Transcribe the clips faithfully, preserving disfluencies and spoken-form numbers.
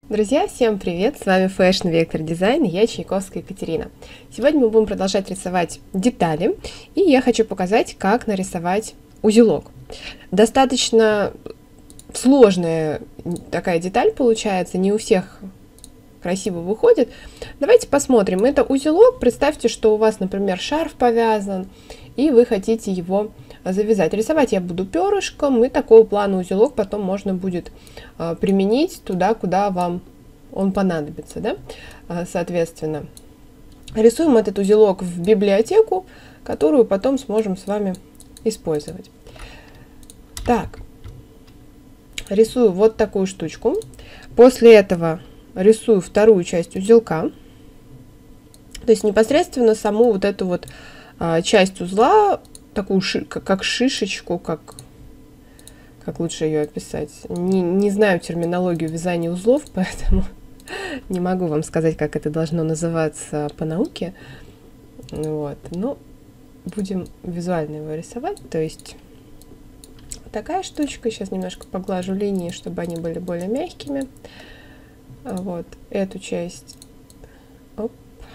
Друзья, всем привет! С вами Fashion Vector Design и я Чайковская Екатерина. Сегодня мы будем продолжать рисовать детали, и я хочу показать, как нарисовать узелок. Достаточно сложная такая деталь получается, не у всех красиво выходит. Давайте посмотрим. Это узелок. Представьте, что у вас, например, шарф повязан, и вы хотите его завязать. Рисовать я буду перышком, и такого плана узелок потом можно будет а, применить туда, куда вам он понадобится, да? а, соответственно. Рисуем этот узелок в библиотеку, которую потом сможем с вами использовать. Так, рисую вот такую штучку. После этого рисую вторую часть узелка, то есть непосредственно саму вот эту вот а, часть узла, такую ши, как, как шишечку, как, как лучше ее описать. Не, не знаю терминологию вязания узлов, поэтому не могу вам сказать, как это должно называться по науке. Вот. Но будем визуально его рисовать. То есть такая штучка. Сейчас немножко поглажу линии, чтобы они были более мягкими. Вот эту часть. Оп.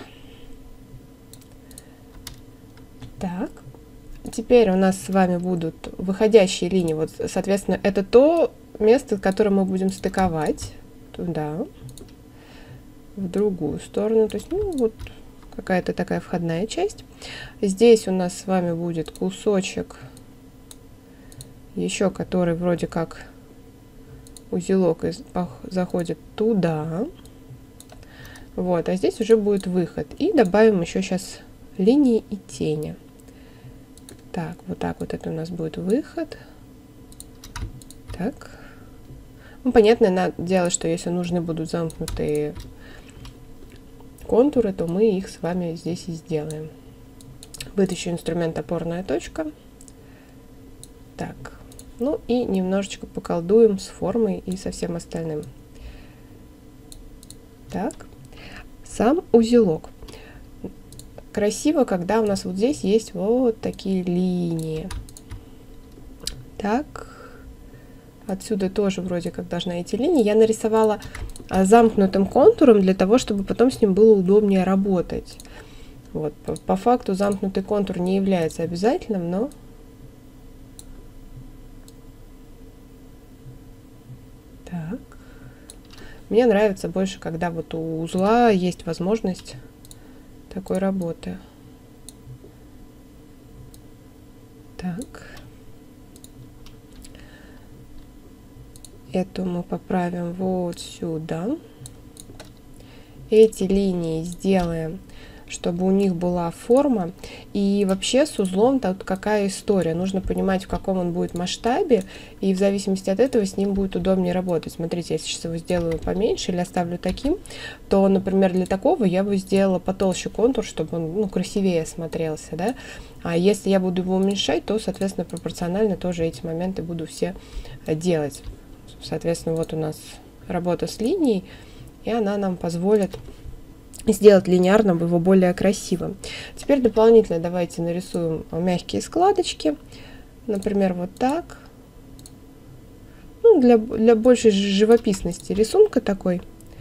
Так. Теперь у нас с вами будут выходящие линии. Вот, соответственно, это то место, которое мы будем стыковать туда, в другую сторону. То есть, ну, вот какая-то такая входная часть. Здесь у нас с вами будет кусочек еще, который вроде как узелок заходит туда. Вот, а здесь уже будет выход. И добавим еще сейчас линии и тени. Так, вот так вот это у нас будет выход. Так. Ну, понятное дело, что если нужны будут замкнутые контуры, то мы их с вами здесь и сделаем. Вытащу инструмент опорная точка. Так. Ну и немножечко поколдуем с формой и со всем остальным. Так. Сам узелок. Красиво, когда у нас вот здесь есть вот такие линии. Так. Отсюда тоже вроде как должны идти линии. Я нарисовала замкнутым контуром для того, чтобы потом с ним было удобнее работать. Вот. По, по факту замкнутый контур не является обязательным, но... Так. Мне нравится больше, когда вот у узла есть возможность такой работы. Так. Эту мы поправим вот сюда. Эти линии сделаем, чтобы у них была форма. И вообще с узлом тут какая история. Нужно понимать, в каком он будет масштабе, и в зависимости от этого с ним будет удобнее работать. Смотрите, я сейчас его сделаю поменьше или оставлю таким, то, например, для такого я бы сделала потолще контур, чтобы он, ну, красивее смотрелся, да. А если я буду его уменьшать, то, соответственно, пропорционально тоже эти моменты буду все делать. Соответственно, вот у нас работа с линией, и она нам позволит сделать линейно его более красивым. Теперь дополнительно давайте нарисуем мягкие складочки. Например, вот так. Ну, для, для большей живописности рисунка такой.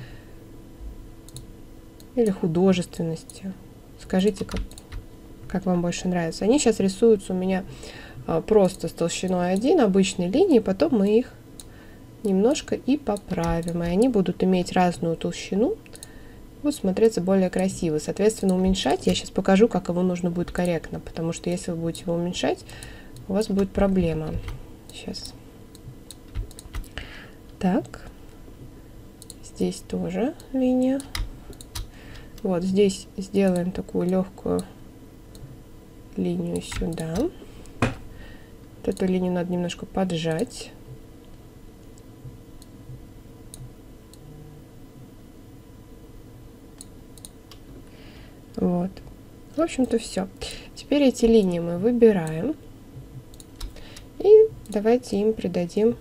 Или художественности. Скажите, как, как вам больше нравится. Они сейчас рисуются у меня а, просто с толщиной один, обычной линии. Потом мы их немножко и поправим. И они будут иметь разную толщину. Будет смотреться более красиво. Соответственно, уменьшать я сейчас покажу, как его нужно будет корректно, потому что если вы будете его уменьшать, у вас будет проблема. Сейчас. Так. Здесь тоже линия. Вот здесь сделаем такую легкую линию сюда. Вот эту линию надо немножко поджать. Вот. В общем-то, все. Теперь эти линии мы выбираем. И давайте им придадим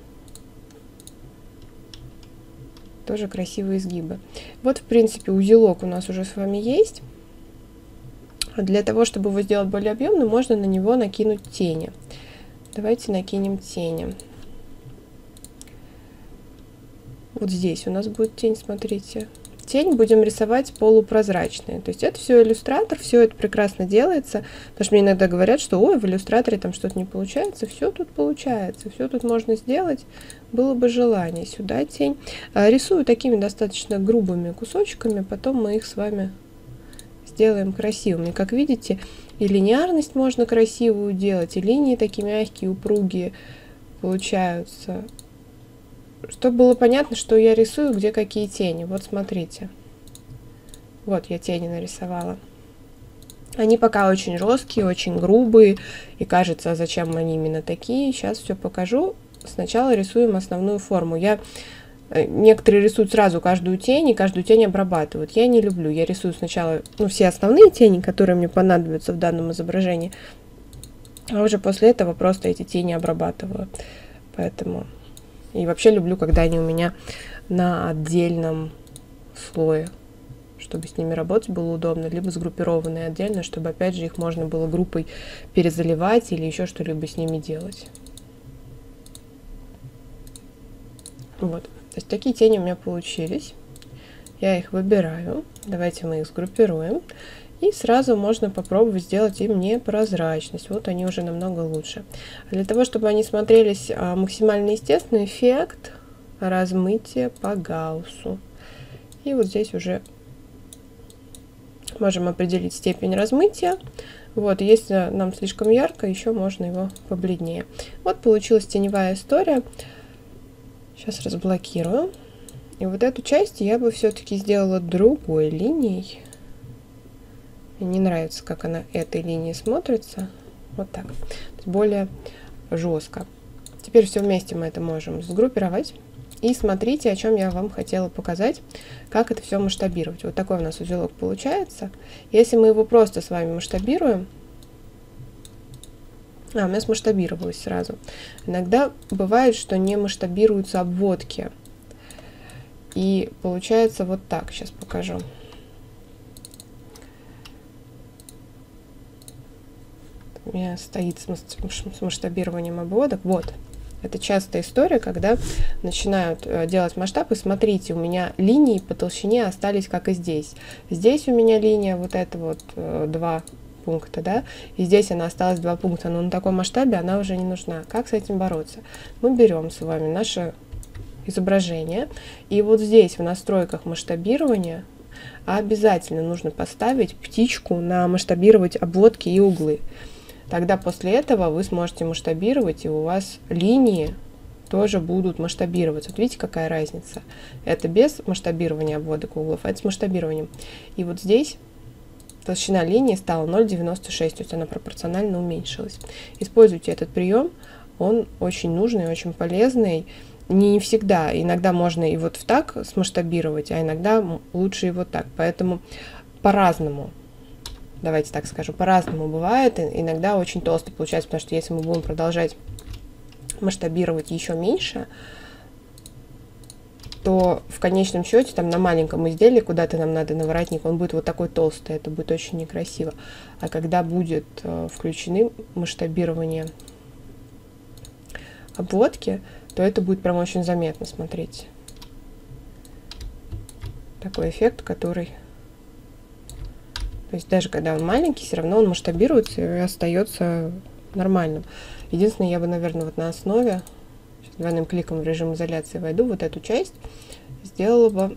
тоже красивые изгибы. Вот, в принципе, узелок у нас уже с вами есть. Для того, чтобы его сделать более объемным, можно на него накинуть тени. Давайте накинем тени. вот здесь у нас будет тень, смотрите. Тень будем рисовать полупрозрачные. То есть это все иллюстратор, все это прекрасно делается. Потому что мне иногда говорят, что ой, в иллюстраторе там что-то не получается. Все тут получается, все тут можно сделать. Было бы желание. Сюда тень. Рисую такими достаточно грубыми кусочками, потом мы их с вами сделаем красивыми. Как видите, и линейность можно красивую делать, и линии такие мягкие, упругие получаются. Чтобы было понятно, что я рисую, где какие тени. Вот смотрите. Вот я тени нарисовала. Они пока очень жесткие, очень грубые. И кажется, зачем они именно такие. Сейчас все покажу. Сначала рисуем основную форму. Я... Некоторые рисуют сразу каждую тень, и каждую тень обрабатывают. Я не люблю. Я рисую сначала ну, все основные тени, которые мне понадобятся в данном изображении. А уже после этого просто эти тени обрабатываю. Поэтому... И вообще люблю, когда они у меня на отдельном слое, чтобы с ними работать было удобно, либо сгруппированные отдельно, чтобы опять же их можно было группой перезаливать или еще что-либо с ними делать. Вот, то есть такие тени у меня получились. Я их выбираю. Давайте мы их сгруппируем. И сразу можно попробовать сделать им непрозрачность. Вот они уже намного лучше. Для того, чтобы они смотрелись а, максимально естественный эффект размытия по Гауссу. И вот здесь уже можем определить степень размытия. Вот, если нам слишком ярко, еще можно его побледнее. Вот получилась теневая история. Сейчас разблокирую. И вот эту часть я бы все-таки сделала другой линией. Мне не нравится, как она этой линией смотрится. Вот так. Более жестко. Теперь все вместе мы это можем сгруппировать. И смотрите, о чем я вам хотела показать, как это все масштабировать. Вот такой у нас узелок получается. Если мы его просто с вами масштабируем... А, у меня смасштабировалось сразу. Иногда бывает, что не масштабируются обводки. И получается вот так. Сейчас покажу. У меня стоит с масштабированием обводок. Вот. Это частая история, когда начинают делать масштаб. И смотрите, у меня линии по толщине остались, как и здесь. Здесь у меня линия, вот это вот два пункта, да. И здесь она осталась два пункта. Но на таком масштабе она уже не нужна. Как с этим бороться? Мы берем с вами наше изображение. И вот здесь в настройках масштабирования обязательно нужно поставить птичку на масштабировать обводки и углы. Тогда после этого вы сможете масштабировать, и у вас линии тоже будут масштабироваться. Вот видите, какая разница? Это без масштабирования обводок и углов, а это с масштабированием. И вот здесь толщина линии стала ноль целых девяносто шесть, то есть она пропорционально уменьшилась. Используйте этот прием, он очень нужный, очень полезный. Не всегда, иногда можно и вот так смасштабировать, а иногда лучше и вот так. Поэтому по-разному. Давайте так скажу, по-разному бывает. Иногда очень толсто получается, потому что если мы будем продолжать масштабировать еще меньше, то в конечном счете там на маленьком изделии, куда-то нам надо на воротник, он будет вот такой толстый, это будет очень некрасиво. А когда будет э, включены масштабирование обводки, то это будет прям очень заметно, смотрите. Такой эффект, который... То есть даже когда он маленький, все равно он масштабируется и остается нормальным. Единственное, я бы, наверное, вот на основе, сейчас двойным кликом в режим изоляции войду, вот эту часть сделала бы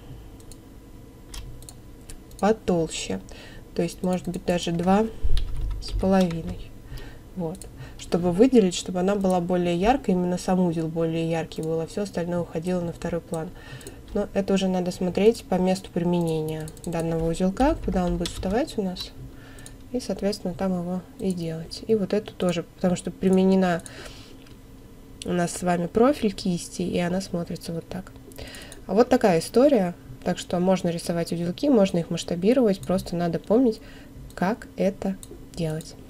потолще. То есть, может быть, даже два с половиной. Вот. Чтобы выделить, чтобы она была более яркой, именно сам узел более яркий был, а все остальное уходило на второй план. Но это уже надо смотреть по месту применения данного узелка, куда он будет вставать у нас. И, соответственно, там его и делать. И вот эту тоже, потому что применена у нас с вами профиль кисти, и она смотрится вот так. А вот такая история. Так что можно рисовать узелки, можно их масштабировать, просто надо помнить, как это делать.